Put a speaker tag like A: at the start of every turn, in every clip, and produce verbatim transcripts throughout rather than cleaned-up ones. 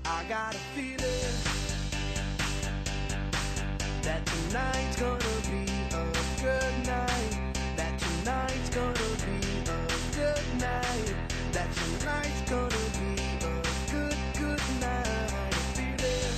A: I got a feeling that tonight's gonna be a good night. That tonight's gonna be a good night. That tonight's gonna be a good, good night. A feeling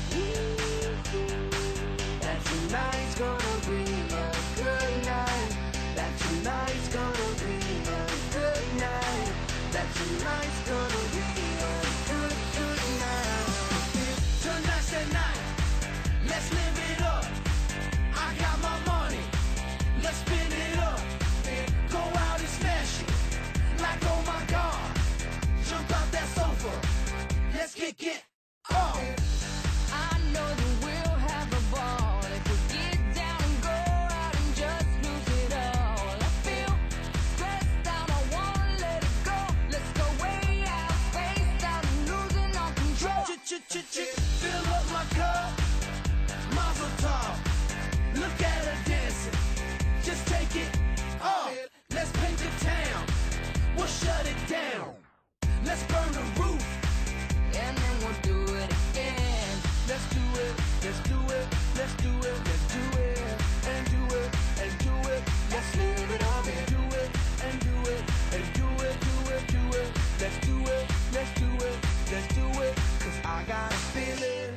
A: that tonight's gonna be a good night. That tonight's gonna be a good night. That tonight's gonna be a good, good night. Tonight's the night. Let's live it up. I got my money. Let's spin it up. Go out and smash it. Like oh my God. Jump out that sofa. Let's kick it off.
B: I know that we'll have a ball if we get down and go out and just lose it all. I feel stressed out, I wanna let it go. Let's go way out, spaced out, and losing all control.
A: Ch-ch-ch-ch, fill up my cup. Mazel tov. Look at her dancing. Just take it off. Let's paint the town. We'll shut it down. Let's burn the roof.
B: And then we'll do it again.
A: Let's do it, let's do it, let's do it, let's do it, and do it, and do it, let's live it up and do it, and do it, and do it, do it, do it, let's do it, let's do it, let's do it, cause I got a feeling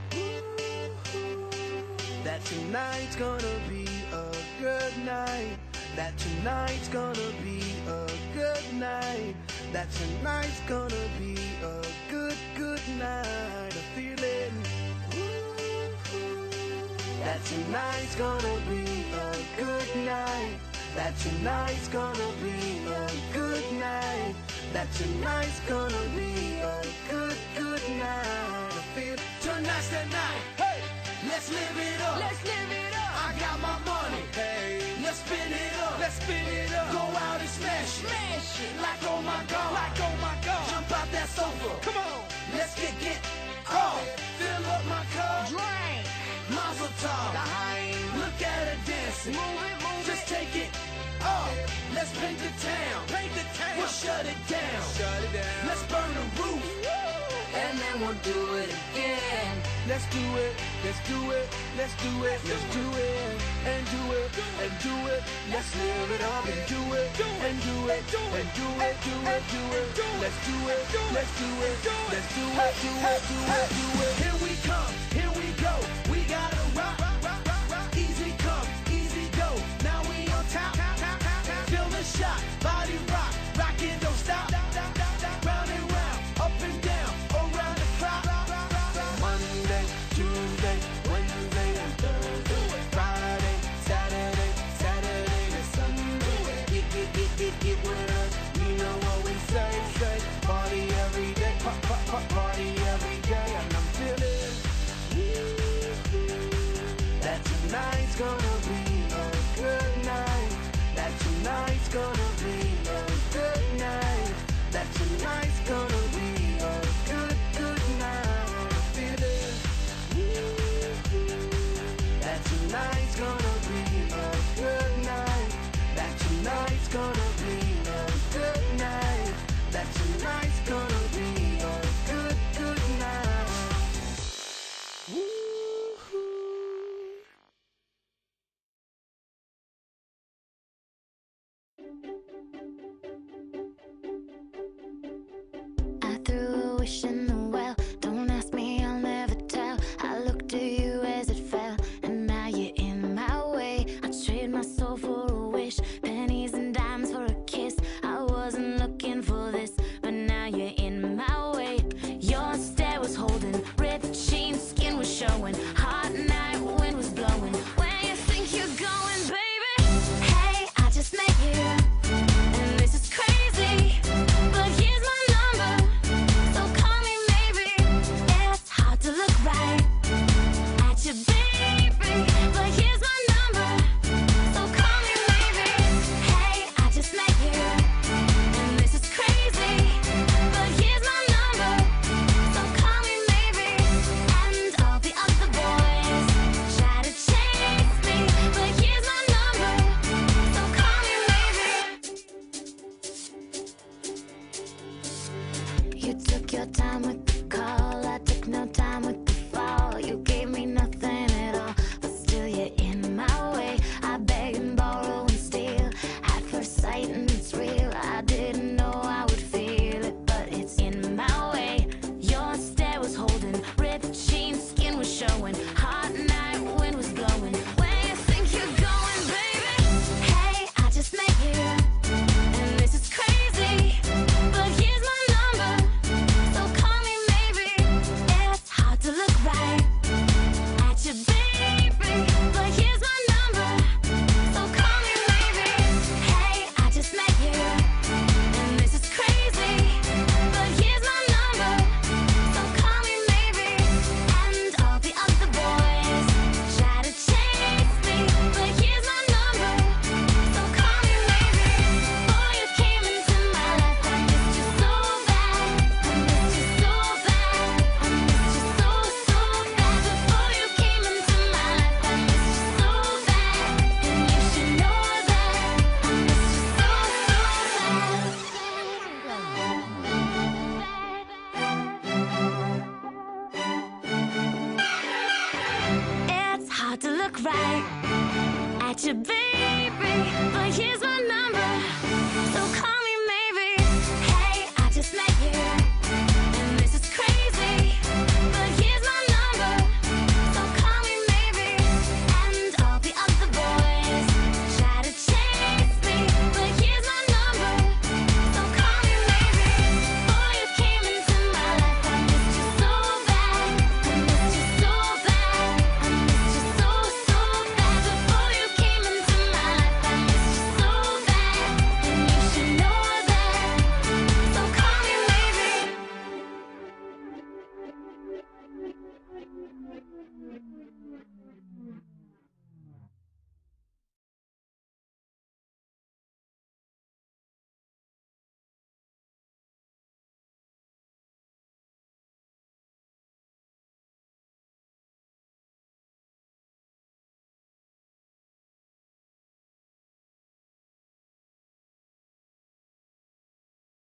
A: that tonight's gonna be a good night, that tonight's gonna be a good night, that tonight's gonna be a good, good night, a feeling that tonight's gonna be a good night, that tonight's gonna be a good night, that tonight's gonna be a good, good night, I feel tonight's the night, hey, let's live it up,
B: Let's live it up.
A: I got my money, hey, let's spin it up, let's spin it up, go out and smash it,
B: Smash it.
A: like oh my God, like oh my God, jump out that sofa, come on, let's get get off, fill up my cup,
B: Drink.
A: Mazel tov,
B: Behind.
A: look at her dancing,
B: Move it, move
A: just
B: it.
A: take it off, let's paint the town, paint the town, we'll shut it down, shut it down, let's burn the roof,
B: And then we'll do it again.
A: let's do it, let's do it, let's do it, let's do it, and do it, and do it, let's live it up and do it, and do it, and do it, do it, do it, let's do it, let's do it, let's do it, do it, do it, do it. Here we come, here we go, we gotta rock, rock, rock, rock, easy come, easy go, now we on top, feel the shot, body rock, rockin' don't stop, round and round, up and down, around the clock. Monday, Tuesday, Wednesday, and Thursday, Friday, Saturday, Saturday to Sunday. Get, get, get, get, get with us. You know what we say, say. Party every day, pa, pa, pa, party every day. And I'm
C: no time with the fall. You gave me nothing at all, but still you're in my way. I beg and borrow and steal at first sight, and it's real. I didn't know I would feel it, but it's in my way. Your stare was holding, ripped jeans, skin was showing, hot night wind was blowing. Where you think you're going, baby? Hey, I just met you, and this is crazy, but here's my number, so call me maybe. It's hard to look right at you, baby, but here's my number, so call me maybe. Hey, I just met you, and this is crazy, but here's my number, so call me maybe. And all the other boys try to chase me, but here's my number, so call me maybe. Before you came into my life, I missed you so bad. I missed you so bad. I missed you so, so bad. Before you came into my life, I missed you so bad. And you should know that I missed you so, so bad. It's hard to look right at you, baby, but here's my